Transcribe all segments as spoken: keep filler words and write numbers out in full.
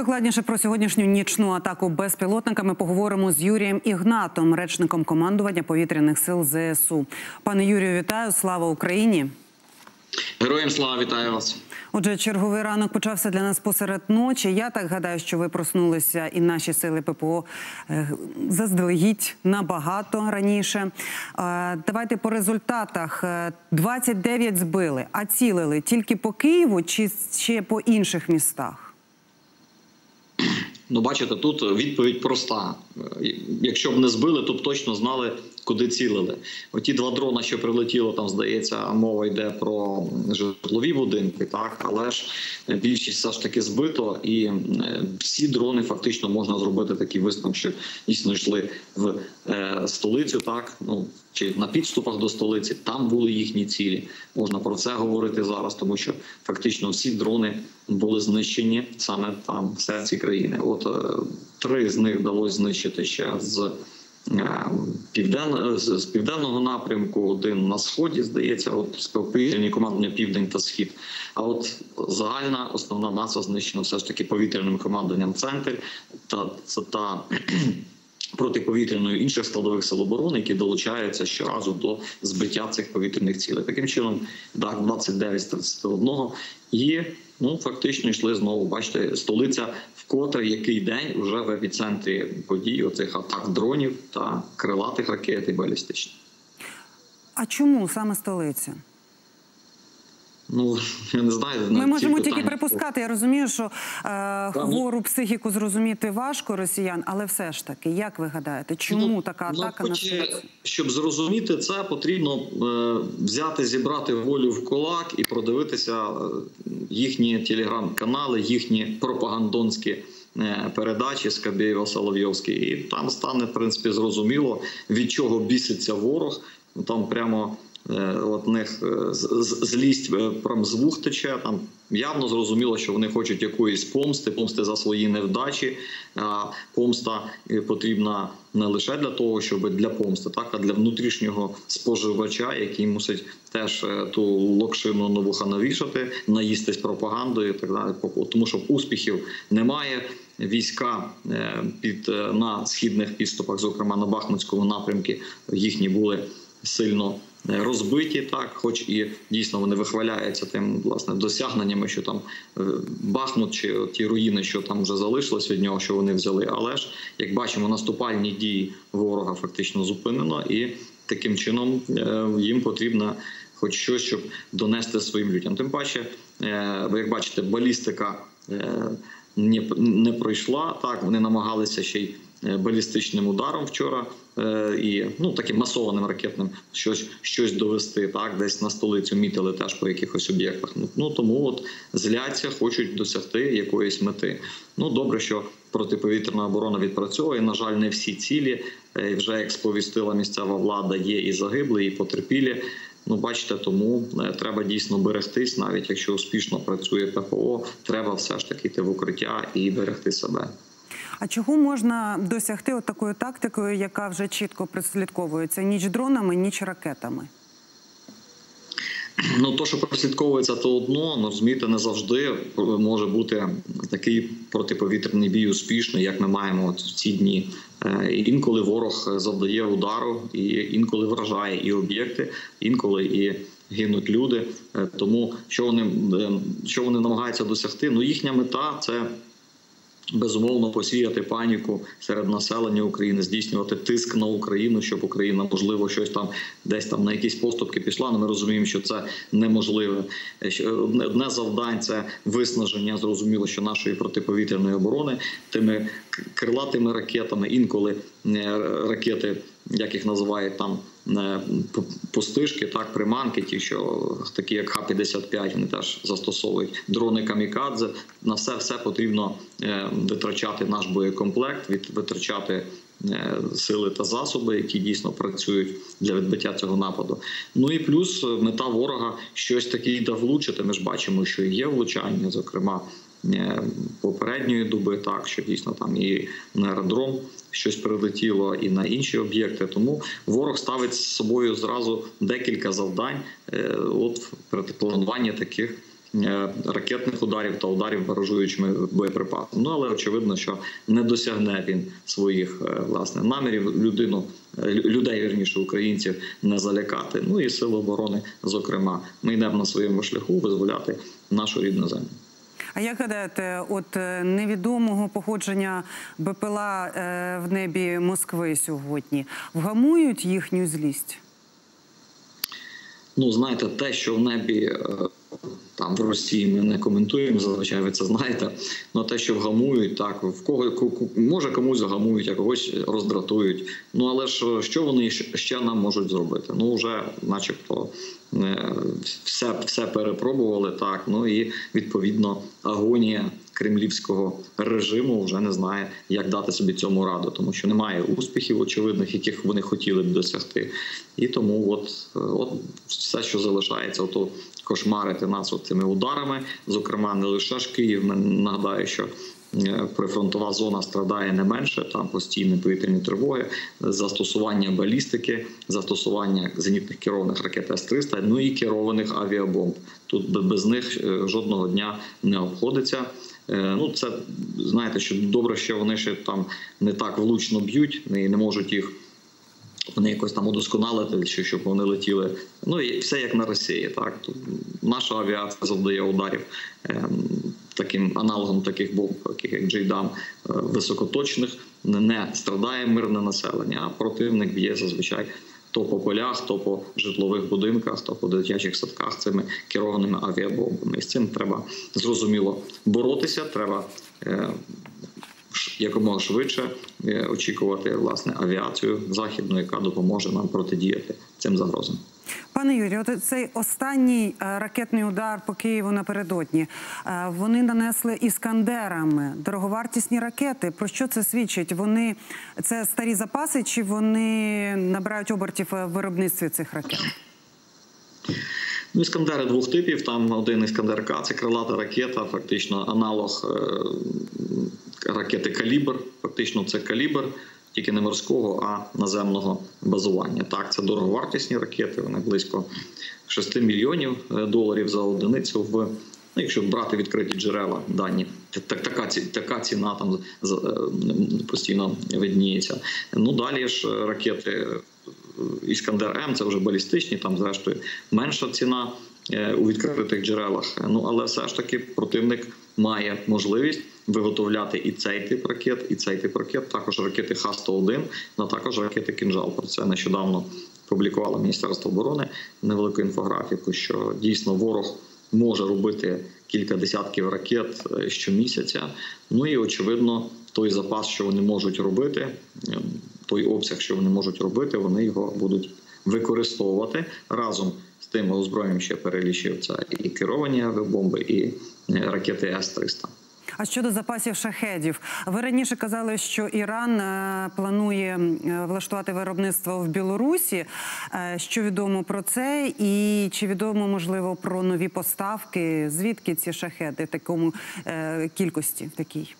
Докладніше про сьогоднішню нічну атаку безпілотниками поговоримо з Юрієм Ігнатом, речником командування повітряних сил ЗСУ. Пане Юрію, вітаю! Слава Україні! Героям слава, вітаю вас! Отже, черговий ранок почався для нас посеред ночі. Я так гадаю, що ви проснулися і наші сили ППО заздалегідь набагато раніше. Давайте по результатах. двадцять дев'ять збили, а цілили тільки по Києву чи ще по інших містах? Ну, бачите, тут відповідь проста. Якщо б не збили, то б точно знали, куди цілили. Оті два дрона, що прилетіло, там, здається, мова йде про житлові будинки, так? Але ж більшість все ж таки збито, і всі дрони фактично можна зробити такий висновок, що дійсно йшли в е, столицю, так? Ну, чи на підступах до столиці, там були їхні цілі. Можна про це говорити зараз, тому що фактично всі дрони були знищені саме там, в серці країни. От е, три з них вдалося знищити ще з Півден... з південного напрямку, один на сході, здається, от повітряні командування Південь та Схід. А от загальна основна маса знищена все ж таки повітряним командуванням Центр та, та протиповітряною інших складових сил оборони, які долучаються щоразу до збиття цих повітряних цілей. Таким чином, так, двадцять дев'ять з тридцяти одного і ну, фактично йшли знову, бачите, столиця вкотре який день вже в епіцентрі подій оцих атак дронів та крилатих ракет і балістичних. А чому саме столиця? Ну, я не знаю. Ми можемо тільки питання припускати. Я розумію, що е, хвору психіку зрозуміти важко росіян, але все ж таки, як ви гадаєте, чому ну, така атака ну, на столицю? Щоб зрозуміти це, потрібно е, взяти, зібрати волю в кулак і продивитися їхні телеграм-канали, їхні пропагандонські е, передачі з Скабєєва-Соловйовський. І там стане, в принципі, зрозуміло, від чого біситься ворог. Там прямо от них злість прям з вух тече, там явно зрозуміло, що вони хочуть якоїсь помсти, помсти за свої невдачі. А помста потрібна не лише для того, щоб для помсти, так, а для внутрішнього споживача, який мусить теж ту локшину на вуха навішати, наїстись пропагандою і так далі. Тому що успіхів немає. Війська під, на східних підступах, зокрема на Бахмутському напрямку, їхні були сильно розбиті, так, хоч і дійсно вони вихваляються тим, власне, досягненнями, що там Бахмут чи ті руїни, що там вже залишились від нього, що вони взяли. Але ж, як бачимо, наступальні дії ворога фактично зупинено, і таким чином їм потрібно хоч щось, щоб донести своїм людям. Тим паче, ви як бачите, балістика не, не пройшла, так, вони намагалися ще й балістичним ударом вчора і ну таким масованим ракетним щось щось довести, так, десь на столицю мітили теж по якихось об'єктах. Ну тому от зляться, хочуть досягти якоїсь мети. Ну добре, що протиповітряна оборона відпрацьовує. На жаль, не всі цілі. Вже як сповістила місцева влада, є і загиблі, і потерпілі. Ну, бачите, тому треба дійсно берегтись, навіть якщо успішно працює ППО, треба все ж таки йти в укриття і берегти себе. А чого можна досягти от такою тактикою, яка вже чітко прослідковується ніч дронами, ніч ракетами? Ну, то, що прослідковується, то одно, ну, розумієте, не завжди може бути такий протиповітряний бій успішний, як ми маємо от в ці дні. Інколи ворог завдає удару, і інколи вражає і об'єкти, інколи і гинуть люди. Тому що вони, що вони намагаються досягти? Ну, їхня мета – це безумовно посіяти паніку серед населення України, здійснювати тиск на Україну, щоб Україна, можливо, щось там десь там на якісь поступки пішла, але ми розуміємо, що це неможливо. Одне завдань – це виснаження, зрозуміло, що нашої протиповітряної оборони тими крилатими ракетами, інколи ракети, як їх називають там, пустишки, так, приманки, ті, що такі як Х п'ятдесят п'ять, вони теж застосовують дрони камікадзе. На все все потрібно витрачати наш боєкомплект, витрачати сили та засоби, які дійсно працюють для відбиття цього нападу. Ну і плюс мета ворога щось таке йде влучити. Ми ж бачимо, що є влучання, зокрема попередньої доби, так, що дійсно там і на аеродром щось прилетіло, і на інші об'єкти. Тому ворог ставить з собою зразу декілька завдань от при плануванні таких ракетних ударів та ударів баражуючими боєприпасами. Ну, але очевидно, що не досягне він своїх власне намірів людину, людей, вірніше, українців не залякати. Ну і Сили оборони, зокрема, ми йдемо на своєму шляху визволяти нашу рідну землю. А як гадаєте, от невідомого походження БПЛА в небі Москви сьогодні вгамують їхню злість? Ну, знаєте, те, що в небі там в Росії ми не коментуємо, зазвичай ви це знаєте, але те, що вгамують, так, в кого, може комусь вгамують, а когось роздратують. Ну, але ж що вони ще нам можуть зробити? Ну, вже начебто все, все перепробували, так, ну і відповідно агонія кремлівського режиму вже не знає, як дати собі цьому раду, тому що немає успіхів очевидних, яких вони хотіли б досягти. І тому от, от все, що залишається, ото кошмарити нас от цими ударами, зокрема не лише ж Київ, нагадаю, що прифронтова зона страдає не менше, там постійні повітряні тривоги, застосування балістики, застосування зенітних керованих ракет С триста, ну і керованих авіабомб. Тут без них жодного дня не обходиться. Ну, це, знаєте, що добре, що вони ще там не так влучно б'ють, і не можуть їх вони якось там удосконалити, щоб вони летіли. Ну і все як на Росії. Так? Наша авіація завдає ударів е, таким аналогом таких бомб, таких як Джейдам, е, високоточних, не страдає мирне населення, а противник б'є зазвичай то по полях, то по житлових будинках, то по дитячих садках цими керованими авіабомбами. І з цим треба, зрозуміло, боротися, треба е, якомога швидше очікувати власне авіацію західну, яка допоможе нам протидіяти цим загрозам. Пане Юрію, от цей останній ракетний удар по Києву напередодні, вони нанесли іскандерами дороговартісні ракети. Про що це свідчить? Вони це старі запаси, чи вони набирають обертів в виробництві цих ракет? Ну, іскандери двох типів. Там один іскандер-К, це крилата ракета, фактично аналог ракети «Калібр». Фактично це «Калібр», тільки не морського, а наземного базування. Так, це дороговартісні ракети, вони близько шести мільйонів доларів за одиницю. В, ну, якщо брати відкриті джерела, дані, так, така, така ціна там постійно видніється. Ну, далі ж ракети «Іскандер-М», це вже балістичні, там зрештою менша ціна у відкритих джерелах. Ну, але все ж таки противник має можливість виготовляти і цей тип ракет, і цей тип ракет, також ракети Х сто один, а також ракети «Кинжал». Про це нещодавно публікувало Міністерство оборони невелику інфографіку, що дійсно ворог може робити кілька десятків ракет щомісяця. Ну і, очевидно, той запас, що вони можуть робити, той обсяг, що вони можуть робити, вони його будуть використовувати разом з тим озброєнням, що я перелічив, це і керовані авіабомби, і ракети С триста. А щодо запасів шахедів, ви раніше казали, що Іран планує влаштувати виробництво в Білорусі. Що відомо про це і чи відомо, можливо, про нові поставки? Звідки ці шахеди в такому кількості, в такій?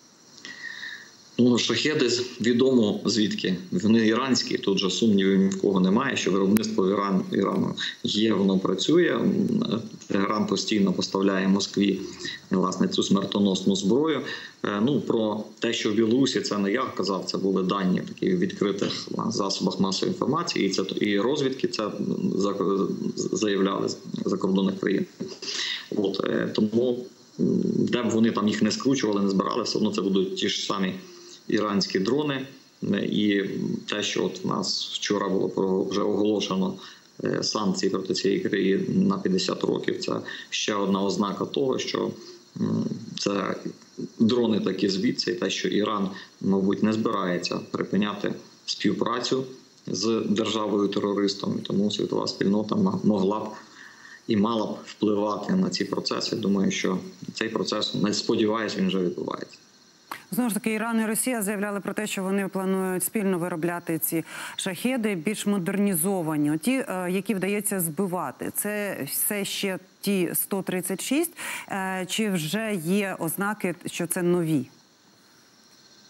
Ну, шахеди відомо звідки. Вони іранські, тут же сумнівів ні в кого немає, що виробництво Іран, Ірану є, воно працює. Іран постійно поставляє Москві власне цю смертоносну зброю. Ну, про те, що в Білорусі, це не я казав, це були дані такі в відкритих засобах масової інформації, і це і розвідки це заявляли закордонних країн. От, тому де б вони там їх не скручували, не збирали, все одно це будуть ті ж самі іранські дрони. І те, що от в нас вчора було вже оголошено санкції проти цієї країни на п'ятдесят років, це ще одна ознака того, що це дрони такі звідси, і те, що Іран, мабуть, не збирається припиняти співпрацю з державою-терористом, і тому світова спільнота могла б і мала б впливати на ці процеси. Думаю, що цей процес, не сподіваюся, він вже відбувається. Знову ж таки, Іран і Росія заявляли про те, що вони планують спільно виробляти ці шахеди, більш модернізовані, ті, які вдається збивати. Це все ще ті сто тридцять шість, чи вже є ознаки, що це нові?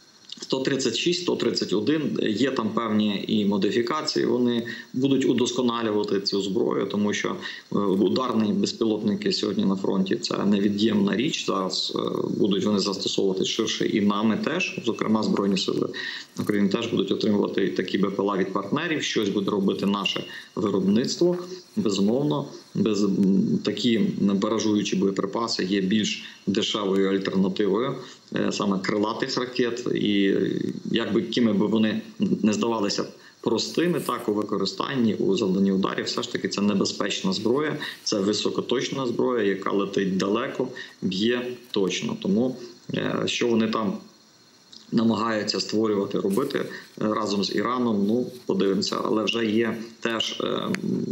сто тридцять шість, сто тридцять один, є там певні і модифікації, вони будуть удосконалювати цю зброю, тому що ударні безпілотники сьогодні на фронті – це невід'ємна річ, зараз будуть вони застосовувати ширше і нами теж, зокрема Збройні Сили України теж будуть отримувати такі БПЛА від партнерів, щось буде робити наше виробництво, безумовно, без такі баражуючі боєприпаси є більш дешевою альтернативою саме крилатих ракет, і якби кими би вони не здавалися простими, так у використанні, у завданні ударів, все ж таки це небезпечна зброя, це високоточна зброя, яка летить далеко, б'є точно. Тому що вони там намагаються створювати, робити разом з Іраном, ну, подивимося. Але вже є теж е,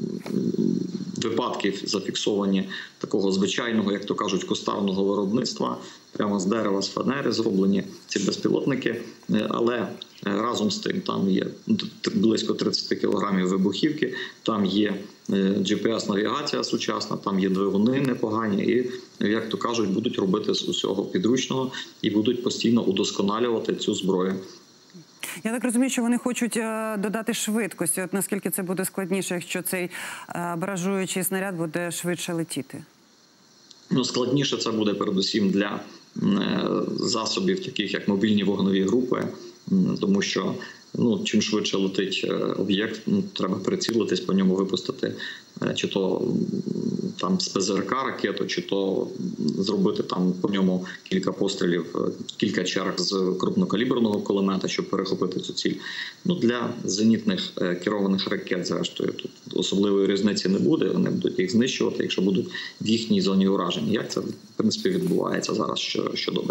випадки зафіксовані такого звичайного, як то кажуть, кустарного виробництва, прямо з дерева, з фанери зроблені ці безпілотники. Але разом з тим там є близько тридцять кілограмів вибухівки, там є джі пі ес-навігація сучасна, там є двигуни непогані і, як то кажуть, будуть робити з усього підручного і будуть постійно удосконалювати цю зброю. Я так розумію, що вони хочуть додати швидкості. От наскільки це буде складніше, якщо цей баражуючий снаряд буде швидше летіти? Ну, складніше це буде передусім для засобів, таких як мобільні вогневі групи, тому що ну, чим швидше летить об'єкт, ну, треба прицілитись, по ньому випустити чи то там з ПЗРК ракету, чи то зробити там по ньому кілька пострілів, кілька черг з крупнокаліберного кулемета, щоб перехопити цю ціль. Ну, для зенітних керованих ракет, зрештою, тут особливої різниці не буде, вони будуть їх знищувати, якщо будуть в їхній зоні ураження. Як це, в принципі, відбувається зараз щодоби.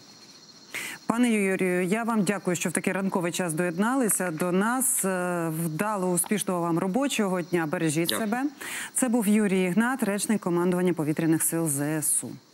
Пане Юрію, я вам дякую, що в такий ранковий час доєдналися до нас. Вдало, успішного вам робочого дня. Бережіть Дякую. себе. Це був Юрій Ігнат, речник командування Повітряних сил зе ес у.